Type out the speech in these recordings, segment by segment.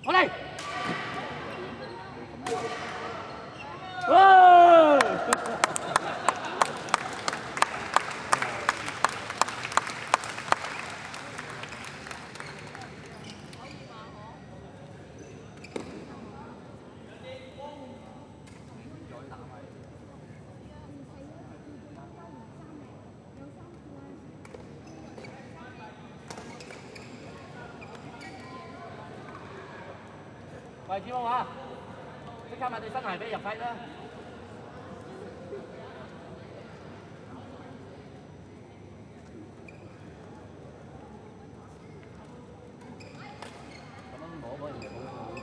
過嚟。哇！喂，子峰啊，即刻買對新鞋俾你入揮啦！咁樣攞嗰陣時好多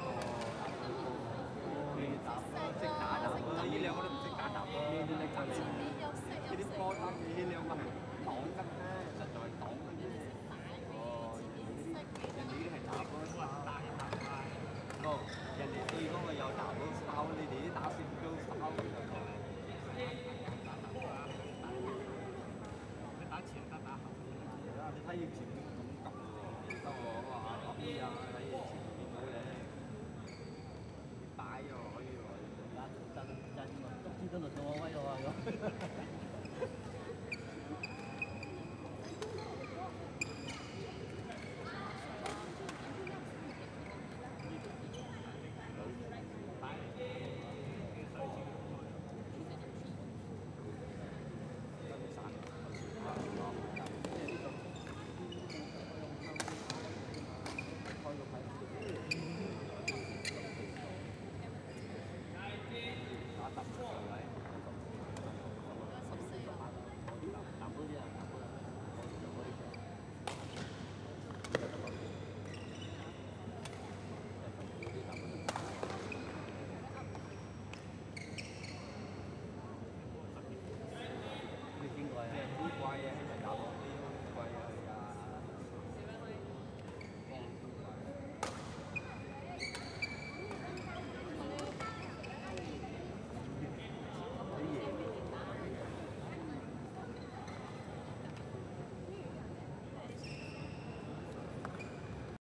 機搭咯，識打搭咯，呢兩個都唔識打搭咯，呢啲叻過你。呢啲波衫呢兩個係擋得啫，實在係擋嘅啫。哦，人哋呢啲係打波衫。人哋對嗰個有打到抄，你哋啲打算都抄。